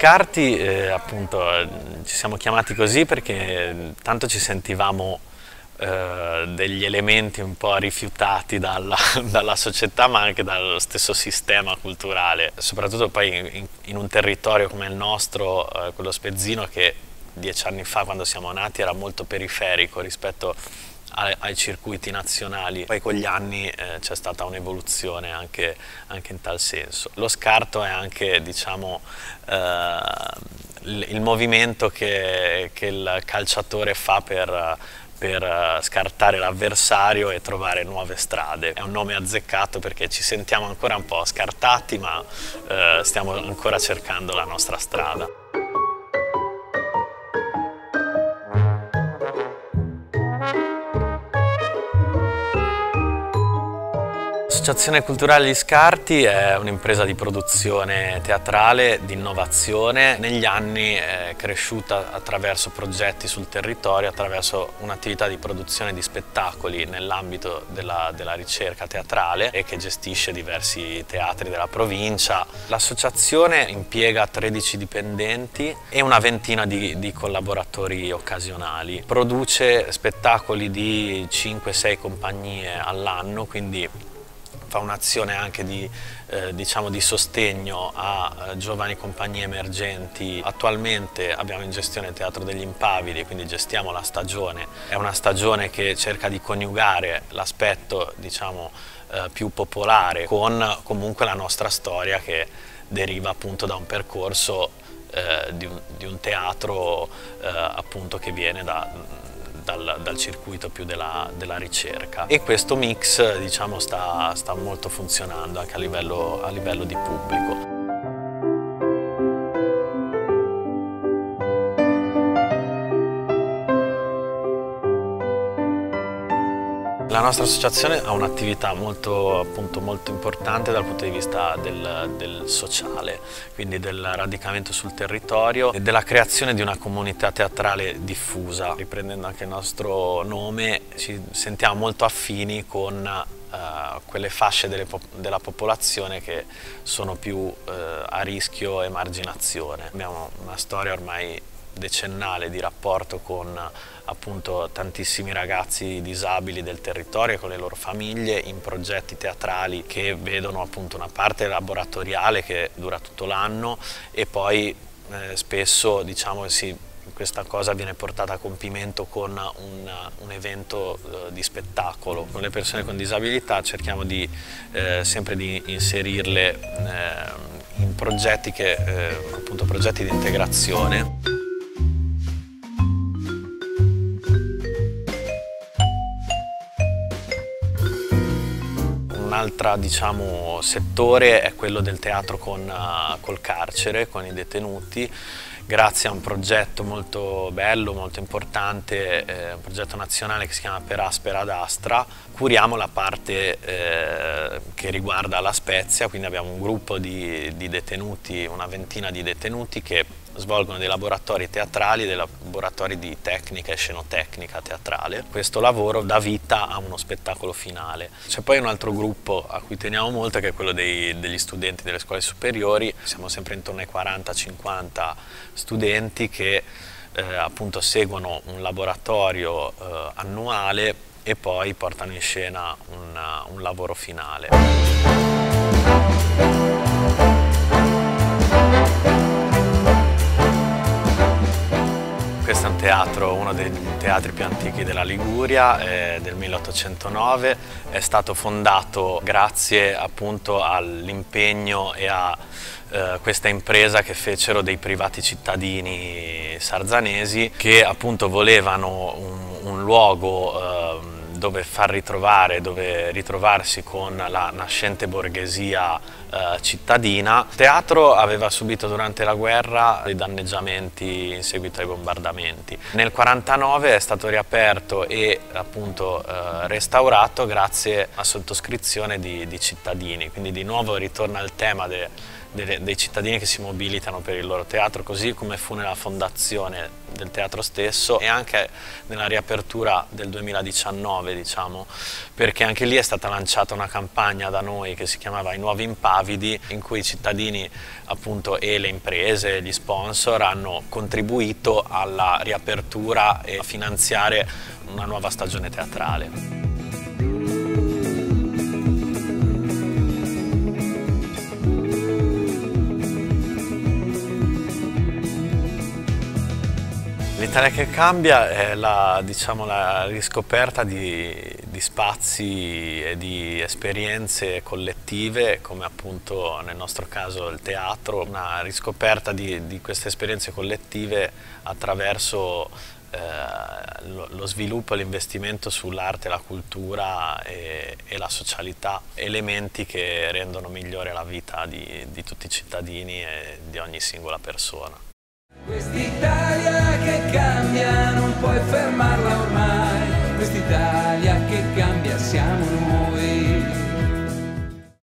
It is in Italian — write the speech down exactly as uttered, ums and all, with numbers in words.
Scarti, eh, appunto, ci siamo chiamati così perché tanto ci sentivamo eh, degli elementi un po' rifiutati dalla, dalla società, ma anche dallo stesso sistema culturale, soprattutto poi in, in un territorio come il nostro, eh, quello spezzino, che dieci anni fa, quando siamo nati, era molto periferico rispetto ai, ai circuiti nazionali. Poi con gli anni eh, c'è stata un'evoluzione anche, anche in tal senso. Lo scarto è anche, diciamo, eh, il, il movimento che, che il calciatore fa per per scartare l'avversario e trovare nuove strade. È un nome azzeccato perché ci sentiamo ancora un po' scartati, ma eh, stiamo ancora cercando la nostra strada. L'Associazione Culturale Gli Scarti è un'impresa di produzione teatrale, di innovazione. Negli anni è cresciuta attraverso progetti sul territorio, attraverso un'attività di produzione di spettacoli nell'ambito della, della ricerca teatrale e che gestisce diversi teatri della provincia. L'associazione impiega tredici dipendenti e una ventina di, di collaboratori occasionali. Produce spettacoli di cinque sei compagnie all'anno, quindi fa un'azione anche di, eh, diciamo di sostegno a eh, giovani compagnie emergenti. Attualmente abbiamo in gestione il Teatro degli Impavidi, quindi gestiamo la stagione. È una stagione che cerca di coniugare l'aspetto, diciamo, eh, più popolare con comunque la nostra storia, che deriva appunto da un percorso eh, di, un, di un teatro eh, appunto che viene da Dal, dal circuito più della, della ricerca, e questo mix, diciamo, sta, sta molto funzionando anche a livello, a livello di pubblico. La nostra associazione ha un'attività molto, appunto, molto importante dal punto di vista del, del sociale, quindi del radicamento sul territorio e della creazione di una comunità teatrale diffusa. Riprendendo anche il nostro nome, ci sentiamo molto affini con uh, quelle fasce delle, della popolazione che sono più uh, a rischio emarginazione. Abbiamo una storia ormai decennale di rapporto con appunto tantissimi ragazzi disabili del territorio e con le loro famiglie, in progetti teatrali che vedono appunto una parte laboratoriale che dura tutto l'anno, e poi eh, spesso, diciamo, si, questa cosa viene portata a compimento con un, un evento eh, di spettacolo. Con le persone con disabilità cerchiamo di, eh, sempre di inserirle eh, in progetti, che, eh, appunto progetti di integrazione. Un altro, diciamo, settore è quello del teatro con, uh, col carcere, con i detenuti. Grazie a un progetto molto bello, molto importante, eh, un progetto nazionale che si chiama Per Aspera ad Astra, curiamo la parte eh, che riguarda La Spezia, quindi abbiamo un gruppo di, di detenuti, una ventina di detenuti che svolgono dei laboratori teatrali, dei laboratori di tecnica e scenotecnica teatrale. Questo lavoro dà vita a uno spettacolo finale. C'è poi un altro gruppo a cui teniamo molto, che è quello dei, degli studenti delle scuole superiori. Siamo sempre intorno ai quaranta cinquanta studenti che eh, appunto seguono un laboratorio eh, annuale e poi portano in scena una, un lavoro finale. Questo è un teatro, uno dei teatri più antichi della Liguria, eh, del milleottocentonove, è stato fondato grazie appunto all'impegno e a eh, questa impresa che fecero dei privati cittadini sarzanesi, che appunto volevano un, un luogo eh, dove far ritrovare, dove ritrovarsi con la nascente borghesia eh, cittadina. Il teatro aveva subito durante la guerra dei danneggiamenti in seguito ai bombardamenti. Nel quarantanove è stato riaperto e appunto eh, restaurato grazie a sottoscrizione di, di cittadini, quindi di nuovo ritorna il tema de, delle, dei cittadini che si mobilitano per il loro teatro, così come fu nella fondazione del teatro stesso e anche nella riapertura del duemiladiciannove, diciamo, perché anche lì è stata lanciata una campagna da noi che si chiamava I Nuovi Impavidi, in cui i cittadini appunto e le imprese, gli sponsor hanno contribuito alla riapertura e a finanziare una nuova stagione teatrale. L'Italia che cambia è la, diciamo, la riscoperta di, di spazi e di esperienze collettive, come appunto nel nostro caso il teatro, una riscoperta di, di queste esperienze collettive attraverso eh, lo, lo sviluppo e l'investimento sull'arte, la cultura e, e la socialità, elementi che rendono migliore la vita di, di tutti i cittadini e di ogni singola persona. Quest'Italia che cambia, non puoi fermarla ormai. Quest'Italia che cambia, siamo noi.